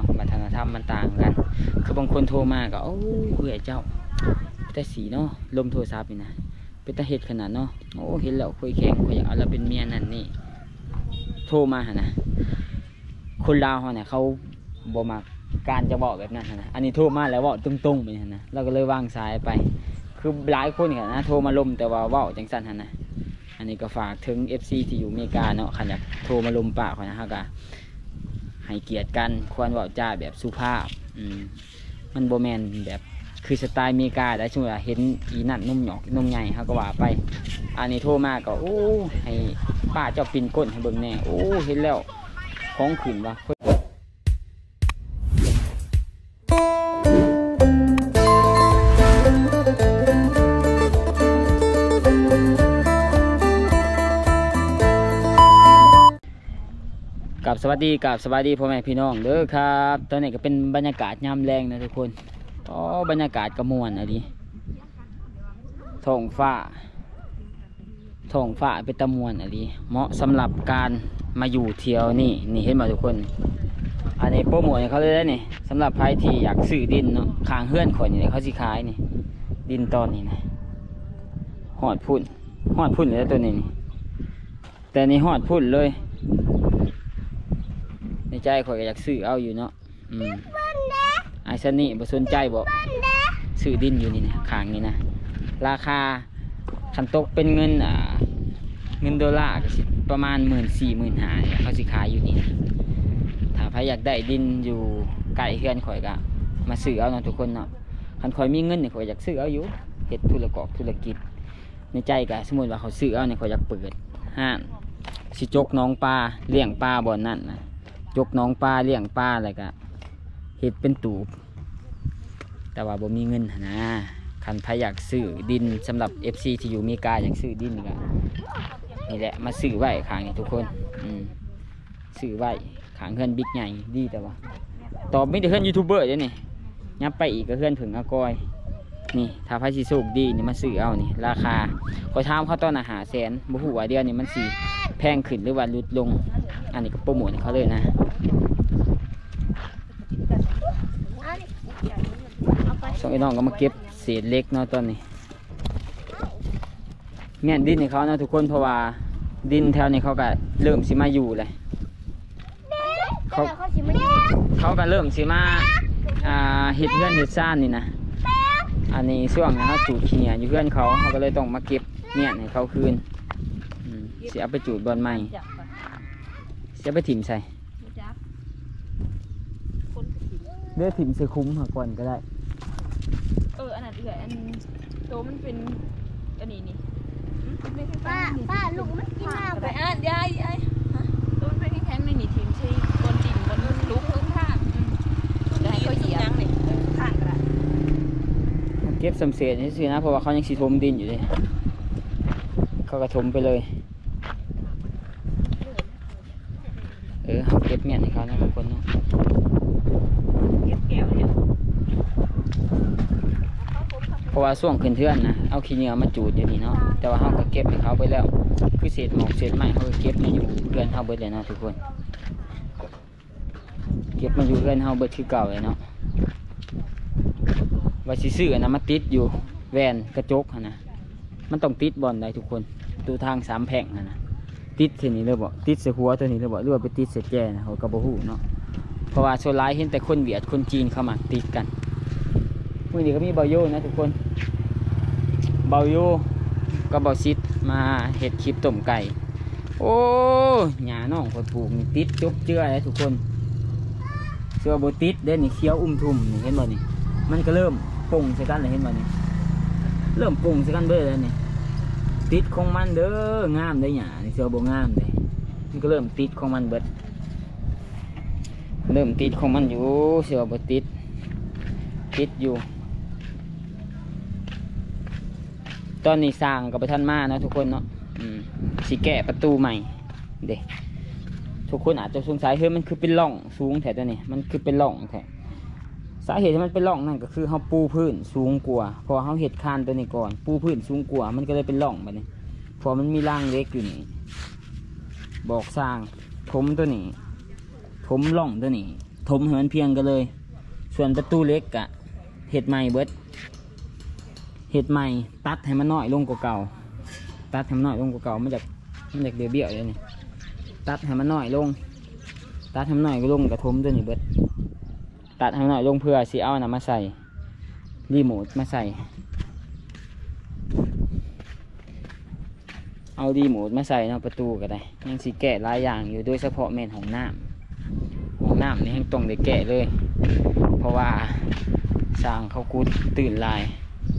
วัฒนธรรมมันต่างกันคือบางคนโทรมาก็โอ้เบื่อเจ้าแต่สีเนาะลมโทรศัพท์นี่นะเป็นตาเห็ดขนาดเนาะโอ้เห็นแล้วคุยแข่งคุยอยากเอาเราเป็นเมียนั่นนี่โทรมาหนะคนลาวเนี่ยเขาบ่มักการจะบอกแบบนั้นนะอันนี้โทรมาแล้วบอกตรงๆไปนะเราก็เลยวางสายไปคือหลายคนเนี่ยนะโทรมาลมแต่ว่าบอกจังสันนะอันนี้ก็ฝากถึง FC ที่อยู่อเมริกาเนาะขันอยากโทรมาลมปากเขานะฮะก็ให้เกียรติกันควรบอกจ้าแบบสุภาพมันโบแมนแบบคือสไตล์อเมริกาได้ช่วยเห็นอีนั่นนุ่มหยอกนุ่มใหญ่เขาก็ว่าไปอันนี้โทรมาก็โอ้ให้ป้าเจ้าปินก้นให้เบิ่งแน่โอ้เห็นแล้วของขืนวะกับสวัสดีพ่อแม่พี่น้องเด้อครับตอนนี้ก็เป็นบรรยากาศยามแรงนะทุกคนอ๋อบรรยากาศกระมวลอะดิท้องฟ้าเป็นตะมวนอะดิเหมาะสำหรับการมาอยู่เที่ยวนี่เห็นไหมทุกคนอันนี้โปรโมทเขาเลยได้นี่สำหรับใครที่อยากซื้อดินเนาะข้างเฮือนข่อยนี่เขาสิขายนี่ดินตอนนี้นะหอดพุ่นเลยตัวนี้นี่แต่นี่หอดพุ่นเลยในใจข่อยก็อยากซื้อเอาอยู่เนาะไอ้ซันนี่บ่สนใจบ่ซื้อดินอยู่นี่นะข้างนี้นะราคาคันตกเป็นเงินดอลลาร์ก็สิประมาณ14,000-15,000เนี่ยเขาสิขายอยู่นี่นะถ้าใครอยากได้ดินอยู่ใกล้เฮือนข่อยก็มาซื้อเอาเนาะทุกคนเนาะคันข่อยมีเงินเนี่ยข่อยอยากซื้อเอาอยู่เฮ็ดธุรกิจในใจก็สมมุติว่าเขาซื้อเอาเนี่ยข่อยอยากเปิดห้างสิจกน้องปลาเลี้ยงปลาบ่อนนั่นนะยกน้องปลาเลี้ยงปลาอะไรก็เห็ดเป็นตูบแต่ว่าบ่มีเงินนะคันใครอยากซื้อดินสำหรับ FC ที่อยู่อเมริกาอยากซื้อดินก็นี่แหละมาซื้อไว้ข้างนี้ทุกคนซื้อไว้ข้างเพื่อนบิ๊กใหญ่ดีแต่ว่าตอบไม่ได้เพื่อนยูทูบเบอร์เลยนี่ยับไปอีกก็เพื่อนผึ่งอากอยนี่ถ้าใครสิสูบดีนี่มาซื้อเอานี่ราคาขอถามเขาตอน500,000บ่ฮู้ว่าเดือนนี้มันสิแพงขึ้นหรือว่าลดลงอันนี้ก็โปรโมทเขาเลยนะสองไอ้น้องก็มาเก็บเศษเล็กเนาะตอนนี้แม่นดินให้เขานะทุกคนเพราะว่าดินแถวนี้เขาก็เริ่มสิมาอยู่เลยเขาก็เริ่มสิมาเห็ดเพื่อนเห็ดซ่านนี่นะอันนี้ช่วงนะจูดขี้เนี่ยอยู่เพื่อนเขาก็เลยต้องมาเก็บเนี่ยให้เขาคืนเสียไปจูดบอลใหม่เสียไปถิ่มใส่เลือดถิ่มใส่คุ้มหาก่อนก็ได้อันนั้นอันโตมันเป็นอันนี้นี่ป้าลูกมันกินน้ำไปยายโตมันเป็นแข็งในนี่ถิ่มใช่บนดินบนลุกพื้นท่าได้เขาเหยียบนี่ข้างกระเก็บสำเร็จนี่สินะเพราะว่าเขายังสีทมดินอยู่เลยเขากระทมไปเลยเก็บเมียนให้เขานะทุกคนเนาะเก็บแก้วเนี่ยเพราะว่าส่วงขึ้นเทือนนะเอาขี้เหงื่อมาจูดอยู่นี่เนาะแต่ว่าเขาก็เก็บให้เขาไปแล้วคือเศษหมอกเศษไม้เขาก็เก็บมาอยู่เพื่อนเขาเบิดเลยเนาะทุกคนเก็บมาอยู่เพื่อนเขาเบิดคือเก่าเลยเนาะว่าสิซื้อนะมาติดอยู่แวนกระจกนะมันต้องติดบอลได้ทุกคนตูทาง3 แผงนะติดเส้นนี้เลยบ่ติดเส้นหัวตัวนี้เลยบ่หรือว่าไปติดเส้นแก่นะเขากระโบหูเนาะเพราะว่าโซลาร์เห็นแต่คนเวียดคนจีนเข้ามาติดกันพวกนี้ก็มีเบาโยนะทุกคนเบาโยก็เบาซิดมาเห็ดคลิปต้มไก่โอ้หญ้าน้องคนปลูกนี่ติดจบเจือเลยทุกคนเสื้อโบติดเด่นนี่เขียวทุ่มนี่เห็นบ่นี่มันก็เริ่มปุ่งใส่กันเลยเห็นบ่นี่เริ่มปุ่งใส่กันเบ้เลยนี่ติดของมันเด้องามได้หญ้านี่เสื้อโบงามเลยมันก็เริ่มติดของมันเบิดเริ่มติดของมันอยู่เสื้อโบติดอยู่ตอนนี้สร้างกับประทันมานะทุกคนเนาะสีแกะประตูใหม่เด็กทุกคนอาจจะสงสัยเฮ้ยมันคือเป็นร่องสูงแถวตัวนี้มันคือเป็นร่องแถวสาเหตุที่มันเป็นร่องนั่นก็คือเขาปูพื้นสูงกว่าพอเขาเห็ดคานตัวนี้ก่อนปูพื้นสูงกว่ามันก็เลยเป็นร่องแบบนี้พอมันมีร่างเล็กอยู่นี่บอกสร้างถมตัวนี้ถมร่องตัวนี้ถมให้มันเพียงกันเลย ส่วนประตูเล็กกะเห็ดใหม่เบิดเห็ดใหม่ตัดให้มันน้อยลงกว่าเก่าตัดให้มันน้อยลงกว่าเก่ามันจากเบี้ยวๆเลยนี่ตัดให้มันน้อยลงตัดให้มันน้อยลงกระทมตัวนี้เบิดตัดให้มันน้อยลงเพื่อสิเอาน่ะมาใส่รีโมทมาใส่เอารีโมทมาใส่เนาะประตูก็ได้ยังสิแกะหลายอย่างอยู่โดยเฉพาะเมนของน้ำนี่ยังต้องได้แกะเลยเพราะว่าสร้างเขากุดตื่นลาย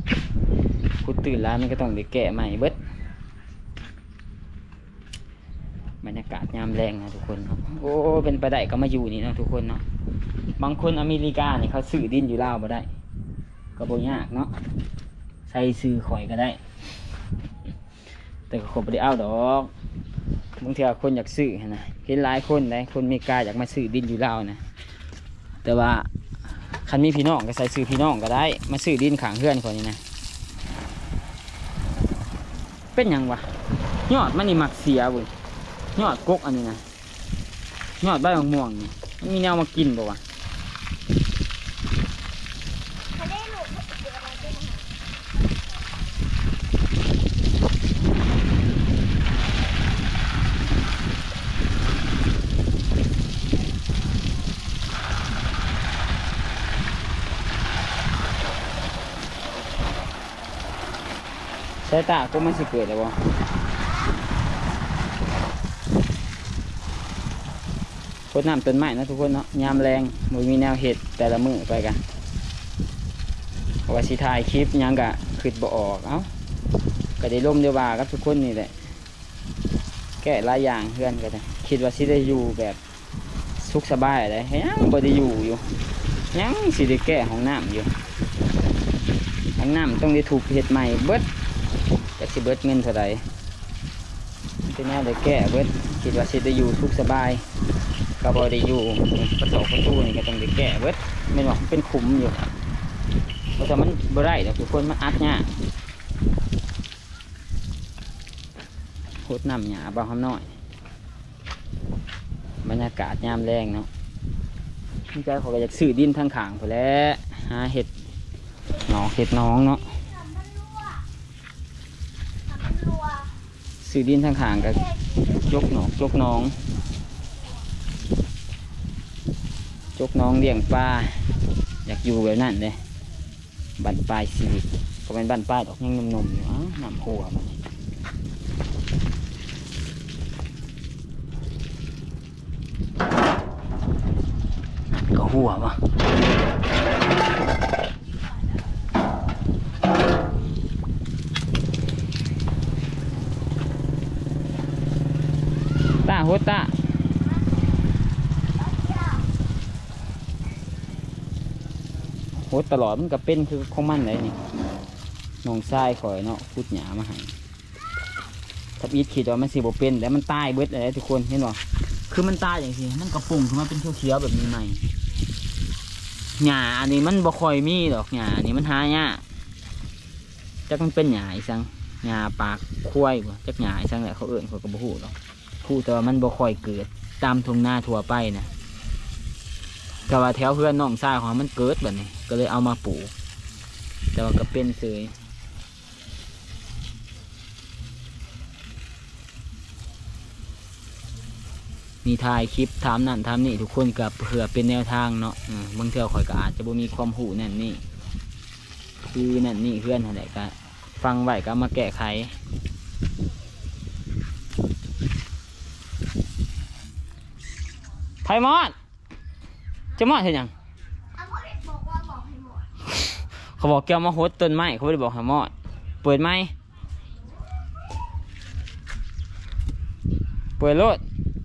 มันก็ต้องได้แกะใหม่เบิดบรรยากาศยามแรงนะทุกคนเนาะโอ้เป็นไปได้ก็มาอยู่นี่เนาะทุกคนเนาะบางคนอเมริกาเนี่ยเขาซื้อดินอยู่ลาวมาได้ก็บ่ยากเนาะใส่ซื้อข่อยก็ได้แต่ก็คงไม่ได้เอาดอกบางทีคนอยากซื้อนะเห็นหลายคนเลยคนอเมริกาอยากมาซื้อดินอยู่ลาวนะแต่ว่าคันมีพี่น้องก็ใส่ซื้อพี่น้องก็ได้มาซื้อดินขางเพื่อนคนนี้นะเป็นยังวะยอดมันนี่หมักเสียบุญยอดกกอันนี้นะยอดใบม่วงนี่มันมีแนวมากินบ่วะใช่ตาก็มันสิเกิดแล้วบ่พดน้ำต้นไม้นะทุกคนเนาะยามแรงมันมีแนวเห็ดแต่ละมือไปกันว่าสิถ่ายคลิปยังกะขึ้นบ่ออกเอ้าก็ได้ร่มเดียวบากับทุกคนนี่แหละแก้หลายอย่างเพื่อนก็ได้คิดว่าสิได้อยู่แบบสุขสบายเลยยังบ่ได้อยู่ยังสิได้แก้ห้องน้ำอยู่ห้องน้ำต้องได้ถูกเห็ดใหม่เบิดก็สิเบิดเงินเท่าไหร่ที่แน่ได้แก้เบิดคิดว่าสิได้อยู่สุขสบายก็บ่ได้อยู่ประตูนี่ก็ต้องได้แก้เบิดไม่ว่าเป็นขุมอยู่เพราะแต่มันบ่ได้แต่ทุกคนมันอัดเนี่ยโคตรน้ำหยาบ่หอมน้อยบรรยากาศยามแรงเนาะนี่ใจเขาก็อยากซื้อดินทางข้างไปแล้วหาเห็ดหนองเนาะซื้อดินทางข้างก็ยกหนองจกน้องเลี้ยงปลาอยากอยู่แบบนั้นเลยบั่นปลายชีวิตก็เป็นบั่นปลายดอกยังนมๆอยู่น้ำหัวมันก็หัววะตาโหตาโหตลอดมันก็เป็นคือของมันเลยนี่น้องทรายข่อยเนาะพูดหยามาให้ทับอีทขีดว่ามันสีบเป็นแต่มันตายเบิดเลยทุกคนเห็นบ่คือมันตายอย่างที่มันกระปุ่งขึ้นมาเป็นเขียวๆแบบนี้ใหม่หยาอันนี้มันบ่ค่อยมีดอกหยาอันนี้มันหายากจักมันเป็นหยาอีสังหยาปากคุ้ยบ่จักหยาอีสังแหละเขาเอื่นเขาก็บ่ฮู้หรอกพูดแต่ว่ามันบ่ค่อยเกิดตามทุ่งนาทั่วไปนะแต่ว่าแถวเพื่อนน้องทรายของมันเกิดแบบนี้ก็เลยเอามาปลูกแต่ว่าก็เป็นเสยมีถ่ายคลิปถามนั่นถามนี่ทุกคนกับเผื่อเป็นแนวทางเนาะบางเทื่อข่อยก็อาจจะบ่มีความหูนั่นนี่คือนั่นนี่เพื่อนอะไรก็ฟังไว้ก็มาแก้ไขไผ่มอดจะมอดเห็นยังเขาบอกแกมาโหดต้นไม้เขาไม่ได้บอกให้มอดเปิดไหมเปิดรถ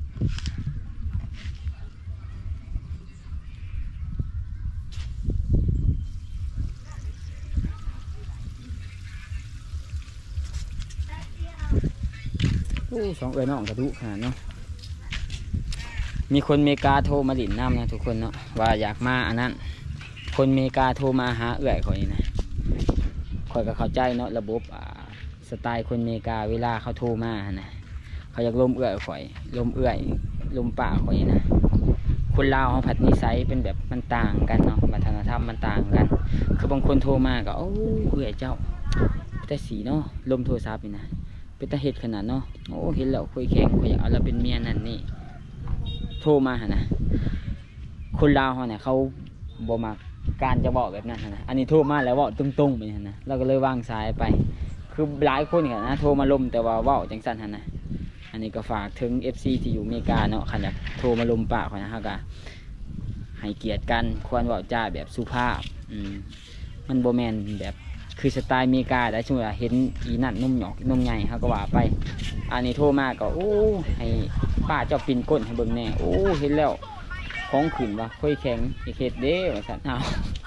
สองน้องกระดุขนาดเนาะมีคนเมกาโทรมาดินน้ำนะทุกคนเนาะว่าอยากมาอันนั้นคนเมกาโทรมาหาเอื่อยข่อยนะข่อยก็เข้าใจเนาะระบบสไตล์คนเมกาเวลาเขาโทรมานะเขาอยากลมเอื่อยข่อยลมเอื่อยลมป่าข่อยนะคนลาวเขาผัดนิสัยเป็นแบบมันต่างกันเนาะวัฒนธรรมมันต่างกันคือบางคนโทรมาก็โอ้เอื่อยเจ้าแต่สีเนาะลมโทรศัพท์นี่นะเป็นตาเห็ดขนาดเนาะโอ้เห็นแล้วคุยแข่งคุยอยากเอาเราเป็นเมียนั่นนี่โทรมาหะนะคนลาวเขาเนี่ยเขาบ่มักการจะบอกแบบนั้นนะอันนี้โทรมาแล้วบอกตรงๆไปนะเราก็เลยวางสายไปคือหลายคนกันนะโทรมาลมแต่ว่าเว้าจังสั้นนะอันนี้ก็ฝากถึง FC ที่อยู่อเมริกาเนาะขันอยากโทรมาลมปากเขานะฮะก็ให้เกียรติกันควรเว้าจ้าแบบสุภาพมันโบแมนแบบคือสไตล์อเมริกาได้ช่วยเห็นอีนั่นนุ่มหยอกนุ่มใหญ่เขาก็ว่าไปอันนี้โทรมาก็โอ้ให้ป้าเจ้าปิ่นก้นให้เบิ่งแน่โอ้เห็นแล้วของขืนว่าค่อยแข็งไอเขตเด้ว่าสัตว์เอา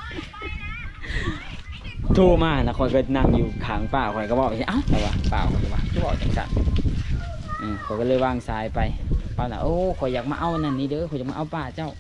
โทรมานะคอยก็นั่งอยู่ข้างป้าคอยก็บอกเอ้าแต่ว่าป้าคอยก็ว่าที่บอกจังสัตว์คอยก็เลยวางสายไปป้าน่ะโอ้คอยอยากมาเอานั่นนี่เด้อคอยอยากมาเอาป้าเจ้า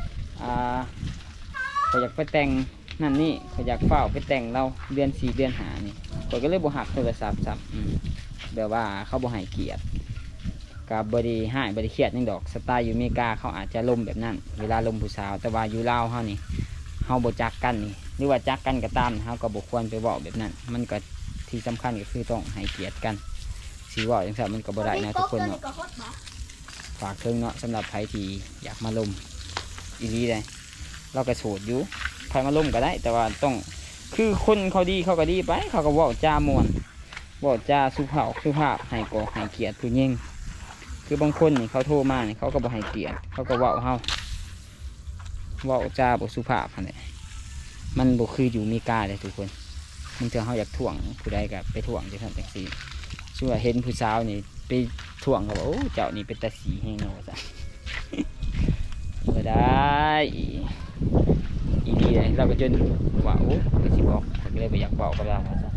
คอยอยากไปแต่งนั่นนี่คอยอยากเฝ้าไปแต่งเราเดือน4 เดือน5นี่คอยก็เลยบ่หักโทรศัพท์ซ้ำแบบว่าเขาบ่ให้เกียรติกับบริหายบริเครียดนี่ดอกสไตล์อยู่อเมริกาเขาอาจจะลมแบบนั้นเวลาลมผู้สาวแต่ว่าอยู่ลาวเขานี่เขาบ่จักกันนี่หรือว่าจักกันก็ตามเขาก็บ่ควรไปบอกแบบนั้นมันก็ที่สำคัญก็คือต้องให้เกียรติกันสีว่าอย่างนั้นมันก็บ่ได้นะทุกคนเนาะฝากถึงเนาะสำหรับใครที่อยากมาลมอีลีเลยเราก็โสดอยู่ใครมาลมก็ได้แต่ว่าต้องคือคนเขาดีเขาก็ดีไปเขาก็บอกจ้ามวนบอกจ้าสุภาพให้กอกให้เกียรติผู้หญิงคือบางคนนี่เขาโทรมาเนี่ยเขาก็บ่ให้เกียรติเขาก็เว้าเฮาเว้าจ้าบ่สุภาพอันนี้มันบ่คืออยู่อเมริกาเลยทุกคนมันเถอะเฮาอยากถ่วงผู้ใดก็ไปถ่วงจังซั่นจังซี่ชั่วเห็นผู้สาวนี่ไปถ่วงเขาบอกโอ้เจ้านี่เป็นตาสีแฮงเนาะจ้ะบ่ได้อีดีเลยเราก็จนว่าโอ้ก็สิบอกก็เลยบ่อยากบอกกับเราว่าจ้ะ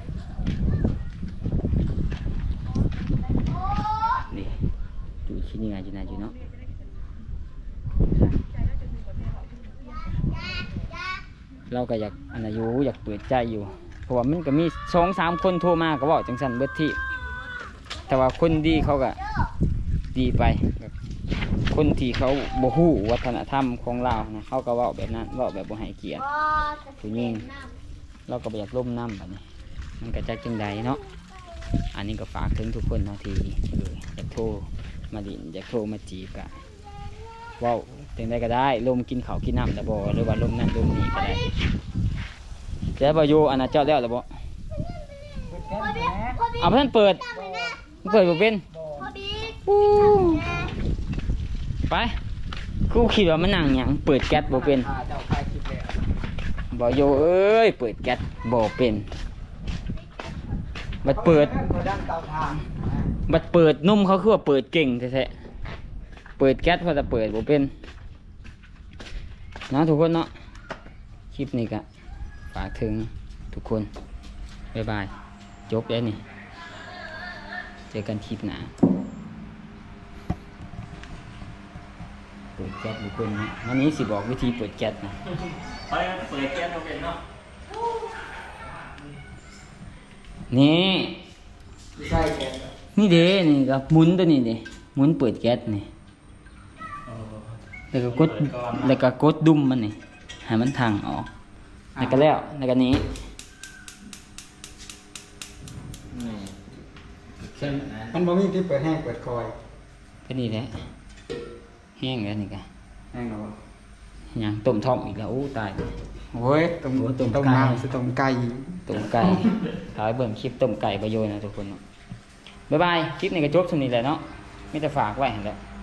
นี่อยู่ที่นี่ไงจีน่าอยู่เนาะเราก็อยากอันอายุอยากเปิดใจอยู่เพราะว่ามันก็มี2-3 คนโทรมาก็บอกจังสันเบิดที่แต่ว่าคนดีเขาก็ดีไปคนที่เขาบ่ฮู้วัฒนธรรมของเรานะเขาก็เว้าแบบนั้นเว้าแบบบ่ให้เกียรติผู้หญิงเราก็บ่อยากล่มน้ำแบบนี้มันก็จักจังใดเนาะอันนี้ก็ฝากถึงทุกคนเนาะที่อยากโทรมาดินอยากโทรมาจีบกันว้าวถึงได้ก็ได้ลมกินข้าวกินน้ำแต่บ่หรือว่าลมนั่นลมนี่ก็ได้เจ้าบ่อยู่อันนั้นเจ้าแล้วหรือบ่เอาเพื่อนเปิดบ่เป็นไปกูคิดว่ามันนั่งหยังเปิดแก๊สบ่เป็นบ่อยู่เอ้ยเปิดแก๊สบ่เป็นบัดเปิดนุ่มเขาคือว่าเปิดเก่งแท้ๆเปิดแก๊สพอจะเปิดบ่เป็นนะทุกคนเนาะคลิปนี้ก็ฝากถึงทุกคนบ๊ายบายจบแล้วนี่เจอกันคลิปหน้าเปิดแก๊สบ่เป็นนะวันนี้สิบอกวิธีเปิดแก๊สนะไปเปิดแก๊สบ่เป็นเนาะนี่นี่เด้นี่กับหมุนตัวนี้เด้หมุนเปิดแก๊สนี่แล้วก็กดดุมมันนี่ให้มันทางออกแล้วก็นี้มันบ่มีที่เปิดแห้งเปิดคอยก็นี่แหละแห้งแล้วนี่กะแห้งหรอยังต้มท่อมอีกแล้วโอ้ตายโอ้ยต้มน้ำสิต้มไก่ต้มไก่ถ่ายเบิ่งคลิปต้มไก่ประโยชน์นะทุกคนบ๊ายบายคลิปนี้ก็จบสำนี้แหละเนาะไม่จะฝากไว้เห็นแล้ว